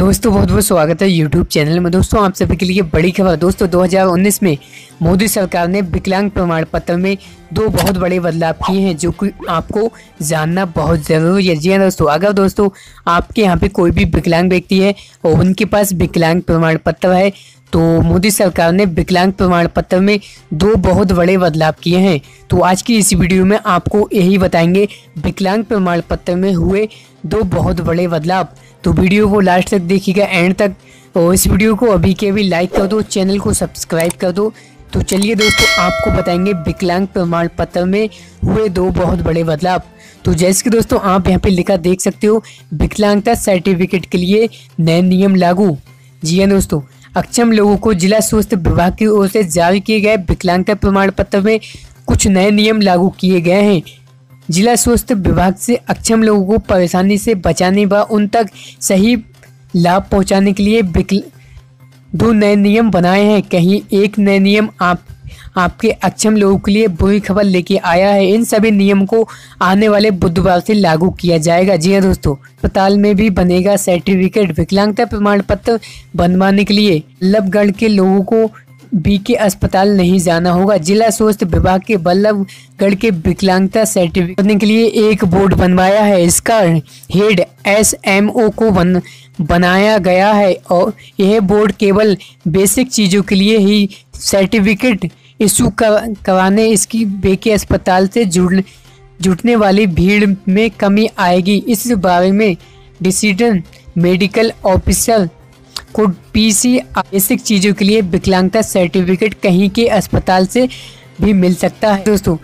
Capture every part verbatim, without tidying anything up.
दोस्तों बहुत बहुत स्वागत है यूट्यूब चैनल में। दोस्तों आप सभी के लिए बड़ी खबर। दोस्तों दो हज़ार उन्नीस में मोदी सरकार ने विकलांग प्रमाण पत्र में दो बहुत बड़े बदलाव किए हैं जो कि आपको जानना बहुत ज़रूरी है। जी हाँ दोस्तों, अगर दोस्तों आपके यहाँ पे कोई भी विकलांग व्यक्ति है और उनके पास विकलांग प्रमाण पत्र है तो मोदी सरकार ने विकलांग प्रमाण पत्र में दो बहुत बड़े बदलाव किए हैं। तो आज की इस वीडियो में आपको यही बताएंगे विकलांग प्रमाण पत्र में हुए दो बहुत बड़े बदलाव। तो वीडियो को लास्ट तक देखिएगा, एंड तक। और इस वीडियो को अभी के अभी लाइक कर दो, चैनल को सब्सक्राइब कर दो। तो चलिए दोस्तों आपको बताएंगे विकलांग प्रमाण पत्र में हुए दो बहुत बड़े बदलाव। तो जैसे कि दोस्तों आप यहाँ पे लिखा देख सकते हो, विकलांगता सर्टिफिकेट के लिए नए नियम लागू। जी हाँ दोस्तों, अक्षम लोगों को जिला स्वास्थ्य विभाग की ओर से जारी किए गए विकलांगता प्रमाण पत्र में कुछ नए नियम लागू किए गए हैं। जिला स्वास्थ्य विभाग से अक्षम लोगों को परेशानी से बचाने व उन तक सही लाभ पहुंचाने के लिए दो नए नियम बनाए हैं। कहीं एक नए नियम आप आपके अक्षम लोगों के लिए बुरी खबर लेके आया है। इन सभी नियम को आने वाले बुधवार से लागू किया जाएगा। जी हाँ दोस्तों, अस्पताल में भी बनेगा सर्टिफिकेट। विकलांगता प्रमाण पत्र बनवाने के लिए बल्लभगढ़ के लोगों को बी के अस्पताल नहीं जाना होगा। जिला स्वास्थ्य विभाग के बल्लभगढ़ के विकलांगता सर्टिफिकेट करने के लिए एक बोर्ड बनवाया है। इसका हेड एस एम ओ को बन बनाया गया है और यह बोर्ड केवल बेसिक चीज़ों के लिए ही सर्टिफिकेट इशू करवाने इसकी बेके अस्पताल से जुड़ जुटने वाली भीड़ में कमी आएगी। इस बारे में डिसीजन मेडिकल ऑफिसर को पीसी बेसिक चीज़ों के लिए विकलांगता सर्टिफिकेट कहीं के अस्पताल से भी मिल सकता है दोस्तों।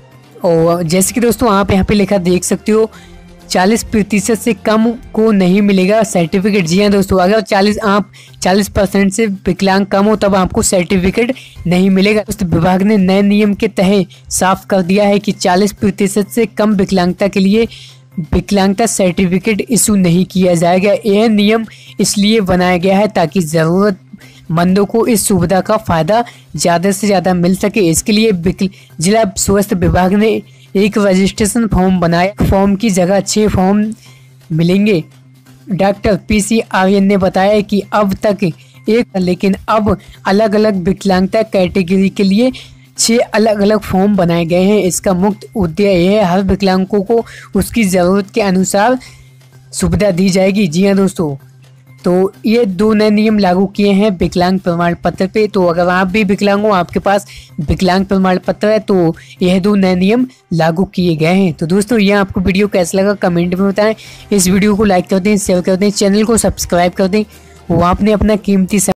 और जैसे कि दोस्तों आप यहाँ पे लिखा देख सकते हो, चालीस प्रतिशत से कम को नहीं मिलेगा सर्टिफिकेट। जी हाँ दोस्तों, अगर चालीस आप चालीस परसेंट से विकलांग कम हो तब आपको सर्टिफिकेट नहीं मिलेगा। दोस्तों विभाग ने नए नियम के तहत साफ कर दिया है कि चालीस प्रतिशत से कम विकलांगता के लिए विकलांगता सर्टिफिकेट इशू नहीं किया जाएगा। यह नियम इसलिए बनाया गया है ताकि ज़रूरतमंदों को इस सुविधा का फ़ायदा ज़्यादा से ज़्यादा मिल सके। इसके लिए जिला स्वास्थ्य विभाग ने एक रजिस्ट्रेशन फॉर्म बनाया। फॉर्म की जगह छः फॉर्म मिलेंगे। डॉक्टर पी सी आर्यन ने बताया कि अब तक एक लेकिन अब अलग अलग विकलांगता कैटेगरी के लिए छः अलग अलग फॉर्म बनाए गए हैं। इसका मुख्य उद्देश्य यह है हर विकलांगों को उसकी ज़रूरत के अनुसार सुविधा दी जाएगी। जी हाँ दोस्तों, तो ये दो नए नियम लागू किए हैं विकलांग प्रमाण पत्र पे। तो अगर आप भी विकलांग हो, आपके पास विकलांग प्रमाण पत्र है, तो यह दो नए नियम लागू किए गए हैं। तो दोस्तों ये आपको वीडियो कैसा लगा कमेंट में बताएं। इस वीडियो को लाइक कर दें, शेयर कर दें, चैनल को सब्सक्राइब कर दें। वो आपने अपना कीमती